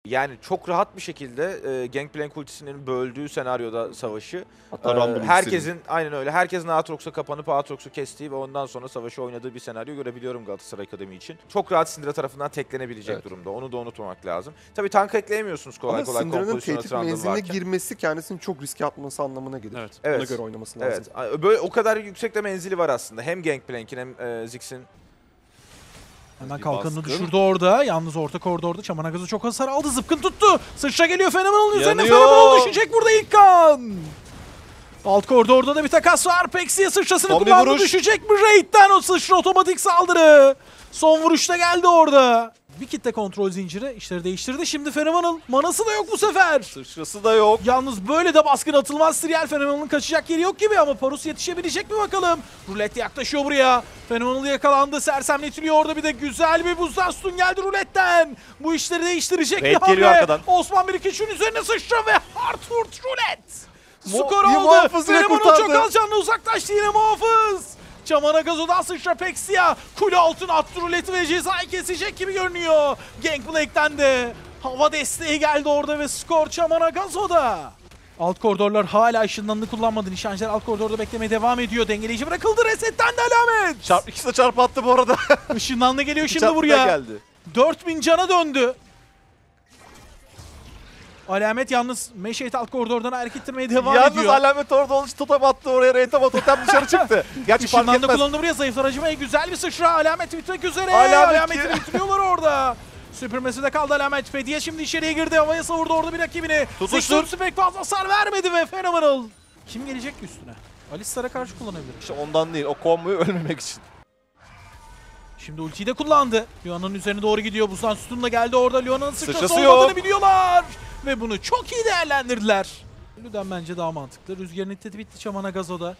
Yani çok rahat bir şekilde Gangplank ultisinin böldüğü senaryoda savaşı Herkesin aynen öyle. Herkesin Aatrox'a kapanıp Aatrox'u kestiği ve ondan sonra savaşı oynadığı bir senaryo görebiliyorum Galatasaray Akademi için. Çok rahat Syndra tarafından teklenebilecek durumda. Onu da unutmamak lazım. Tabii tank ekleyemiyorsunuz kolay kolay kompozisyona tehdit menziline varken. girmesi kendisini çok riske atması anlamına gelir. Evet. Ona göre oynaması lazım. Evet. Böyle o kadar yüksekte menzili var aslında. Hem Gangplank'in hem Ziggs'in. Hemen kalkanını düşürdü orada. Yalnız orta koridorda Çamanagaz'ı çok hasar aldı. Zıpkın tuttu. Sıçra geliyor Phenomenal'ın üzerine. Phenomenal düşecek burada ilk kan. Alt koridorda da bir takas var. Pexi'ye sıçrasını kullandı. Düşecek mi Raid'den o sıçra otomatik saldırı. Son vuruşta geldi orada. Bir kitle kontrol zinciri işleri değiştirdi. Şimdi Phenomenal manası da yok bu sefer. Sıçrası da yok. Yalnız böyle de baskın atılmaz. Serial Phenomenal'ın kaçacak yeri yok gibi ama Parus yetişebilecek mi bakalım? Rulet yaklaşıyor buraya. Phenomenal yakalandı. Sersemletiliyor orada bir de güzel bir buzdan stun geldi Rulet'ten. Bu işleri değiştirecek bir hamle. Geliyor arkadan. Osman 1-2-3'ün üzerine sıçra ve Hartford Rulet. Skor bir aldı. muhafızıyla Phenomenal çok kurtardı. az canlı uzaklaştı yine muhafız. Çamanagazo'dan sıçra Pexia. Kule altına attı Rulet'i ve cezayı kesecek gibi görünüyor. Gangplank'ten de hava desteği geldi orada ve skor Çamanagazo'da. Alt koridorlar hala ışınlanını kullanmadı. Nişancılar alt koridorda beklemeye devam ediyor. Dengeleyici bırakıldı. Resetten de alamet. İkisi de çarpı attı bu arada. Işınlanlı geliyor şimdi Çarpı da buraya. geldi. 4000 cana döndü. Alamet yalnız Meşehit alt koridordan hareket ettirmeye devam Yalnız ediyor. alamet orada olmuş, totem attı oraya, Reit'e totem dışarı çıktı. Gerçi fark Işınlandı etmez. kullanıldı buraya. Zayıflar acımaya güzel bir sıçra. Alamet bitmek üzere. Alamet Alamet'i bitiriyorlar orada. Süpürmesi de kaldı Alamet. Fediye şimdi içeriye girdi. Havaya savurdu orada bir rakibini. Tutuştur. Ziggs pek fazla hasar vermedi ve Phenomenal. Kim gelecek ki üstüne? Alistar'a karşı kullanabilir. İşte ondan değil, o komboyu ölmemek için. Şimdi ultiyi de kullandı. Luana'nın üzerine doğru gidiyor. Buzdan sütun da geldi orada. Luana'nın sıçrası Sıçrası olmadığını yok. biliyorlar. Ve bunu çok iyi değerlendirdiler. Lüden bence daha mantıklı. Rüzgarın iddeti bitti Çamanagazo'da.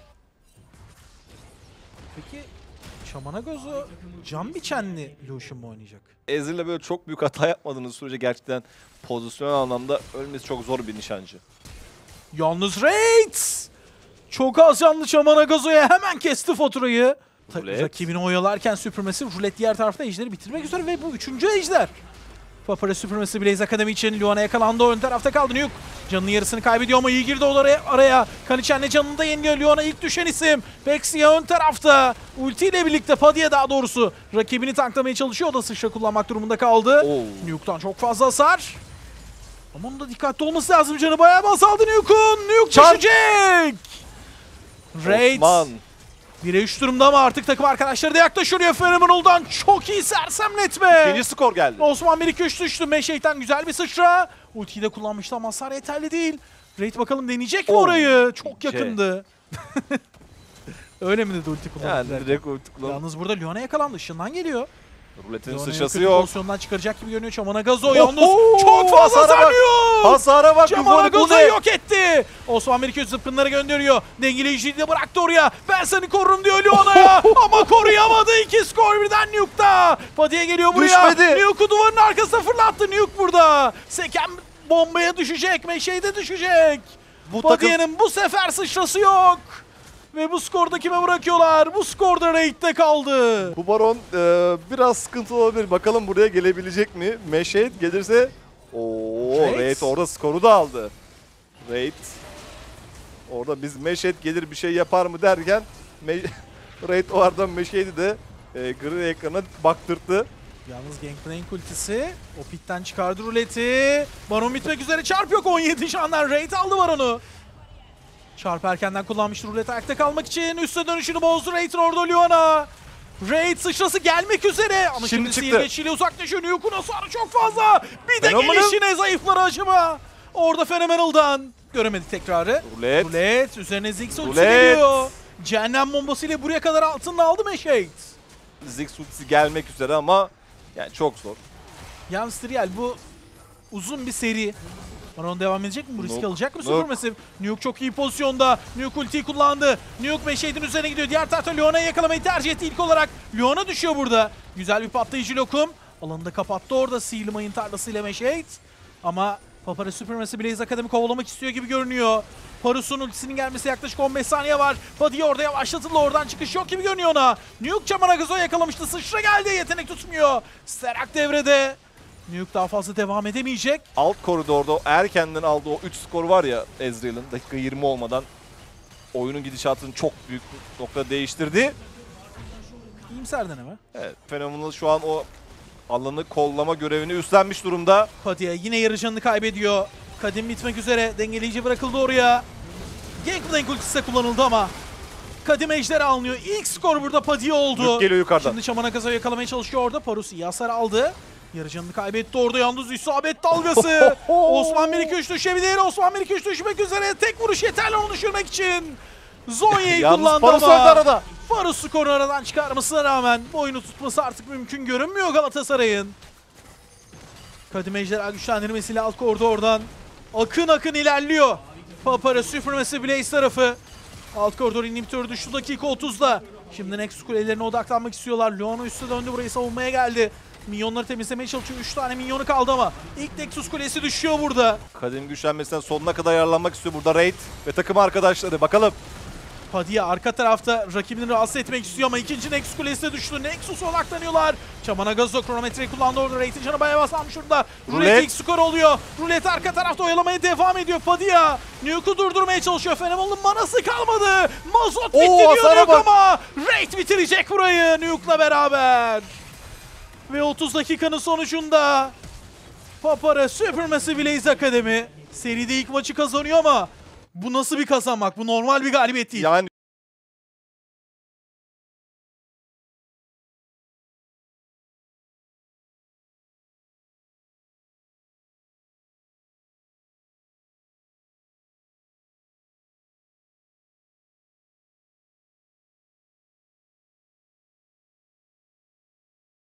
Peki Çamanagazo can biçenli Lucian mu oynayacak? Ezreal'le böyle çok büyük hata yapmadığınız sürece gerçekten pozisyon anlamda ölmesi çok zor bir nişancı. Yalnız Raid! Çok az canlı Çamanagazo'ya hemen kesti faturayı. Rulet. Rakibini oyalarken süpürmesi, Rulet diğer tarafta ejderi bitirmek üzere ve bu 3. ejder. Papara süpürmesi Blaze Akademi için Luana yakalandı. Ön tarafta kaldı Nuke. Canının yarısını kaybediyor ama iyi girdi araya. Kaniçen'le canını da yeniliyor. Luana ilk düşen isim. Pexia ön tarafta. Ulti ile birlikte Padilla daha doğrusu rakibini tanklamaya çalışıyor. O da sıçra kullanmak durumunda kaldı. Nuke'dan çok fazla hasar. Ama onun da dikkatli olması lazım. Canı bayağı azaldı Nuke'un. Nuke düşecek. Raid. Osman. 1'e 3 durumda ama artık takım arkadaşları da yaklaşıyor. Phenomenal'dan çok iyi sersemletme. İkinci skor geldi. Osman 1-2-3 düştü. Meşehit'ten güzel bir sıçra. Ultiyi de kullanmıştı ama hasar yeterli değil. Raid bakalım deneyecek mi orayı? Çok yakındı. Öyle mi dedi ulti kullandı? Yani direkt ulti kullandı. Yalnız burada Luana yakalandı. Işından geliyor. Ruletin Luana'yı sıçrası kötü yok. pozisyondan çıkaracak gibi görünüyor. Çamanagazo yalnız çok fazla hasara bak. sarıyor. Hasara bak. Çamanagazo'yu yok etti. Osman 1-2-3 zıpkınları gönderiyor. Dengeleyiciyi de bıraktı oraya. Ben seni korurum diyor Luana'ya. Ama koruyamadı. 2 skor birden Nuke'da. Padilla geliyor buraya. Düşmedi. Nuke'u duvarın arkasına fırlattı. Nuke burada. Seken bombaya düşecek. Meşe'de düşecek. Padilla'nın bu sefer sıçrası yok. Ve bu skorda kime bırakıyorlar? Bu skorda Raid'de kaldı. Bu Baron biraz sıkıntı olabilir. Bakalım buraya gelebilecek mi? Meşehit gelirse... Raid orada skoru da aldı. Raid. Orada biz Meşehit gelir bir şey yapar mı derken Raid o aradan Meşehit'i de gri ekrana baktırdı. Yalnız Gangplank ultisi o pitten çıkardı Rulet'i. Baron bitmek üzere, çarp yok 17 şandan. Raid aldı Baron'u. Çarp erkenden kullanmıştı Rulet ayakta kalmak için. Üste dönüşünü bozdu Raid'in orada Luana. Raid sıçrası gelmek üzere. Ama şimdi sihir geçişiyle uzaklaşıyor. Nuke'un hasarı çok fazla. Bir de gelişine zayıfları acıma. Orada Phenomenal'dan. Göremedik tekrarı. Rulet. Üzerine Ziggs ultisi geliyor. Cehennem bombasıyla buraya kadar altında aldı Meşehit. Ziggs ultisi gelmek üzere ama yani çok zor. Yalnız Trial bu uzun bir seri. Baron devam edecek mi? Bu riski alacak mı Supermassive? Nuke çok iyi pozisyonda. Nuke ultiyi kullandı. Nuke Meşehit'in üzerine gidiyor. Diğer tarafta Luana'yı yakalamayı tercih etti ilk olarak. Luana düşüyor burada. Güzel bir patlayıcı lokum. Alanı da kapattı orada Sealmay'ın tarlasıyla Meşehit. Ama Papara Supermassive Blaze Akademi kovalamak istiyor gibi görünüyor. Parus'un ultisinin gelmesi yaklaşık 15 saniye var. Padilla orada yavaşlatıldı. Oradan çıkış yok gibi görünüyor ona. Nuke Çamanagazo'yu yakalamıştı. Sıçra geldi. Yetenek tutmuyor. Sterak devrede. Nuke daha fazla devam edemeyecek. Alt koridorda o erkenden aldığı o 3 skor var ya Ezreal'ın dakika 20 olmadan oyunun gidişatını çok büyük noktada değiştirdi. İyimser deneme. Evet, Phenomenal şu an o alanı kollama görevini üstlenmiş durumda. Padilla yine yarı canını kaybediyor. Kadim bitmek üzere. Dengeleyici bırakıldı oraya. Gangplank ultisi de kullanıldı ama Kadim ejderi alınıyor. İlk skor burada Padilla oldu. Nuke geliyor yukarıdan. Şimdi Şamanakaza'yı yakalamaya çalışıyor orada. Parus iyi hasar aldı. Yarı canını kaybetti orada. Yalnız isabet dalgası. Osman 1-2-3 düşebilir. Osman 1-2-3 düşmek üzere. Tek vuruş yeterli onu düşürmek için. Zonya'yı Yalnız kullandı Parus ama öldü arada. Parus skoru aradan çıkarmasına rağmen bu oyunu tutması artık mümkün görünmüyor Galatasaray'ın. Kadim ejderha güçlendirmesiyle alt koridordan akın akın ilerliyor. Papara süpürmesi Blaze tarafı. Alt koridor inhibitörü düştü dakika 30'da. Şimdi Nexus kulelerine odaklanmak istiyorlar. Leona üstü döndü, burayı savunmaya geldi. Minyonları temizlemeye çalışıyor. 3 tane minyonu kaldı ama ilk Nexus kulesi düşüyor burada. Kadim güçlenmesinden sonuna kadar yararlanmak istiyor burada Raid ve takım arkadaşları. Bakalım. Padilla arka tarafta rakibini rahatsız etmek istiyor ama ikinci Nexus kulesi de düştü. Nexus'a odaklanıyorlar. Şamanagazo kronometreyi kullandı orada. Raid'in canı bayağı baslanmış şurada. Roulette ilk skor oluyor. Roulette arka tarafta oyalamaya devam ediyor Padilla. Nuke'u durdurmaya çalışıyor. Phenomenal'ın manası kalmadı. Mazot bitti diyor Nuke ama Raid bitirecek burayı Nuke'la beraber. Ve 30 dakikanın sonucunda Papara süpürmesi Blaze Academy seride ilk maçı kazanıyor ama bu nasıl bir kazanmak? Bu normal bir galibiyet değil. Yani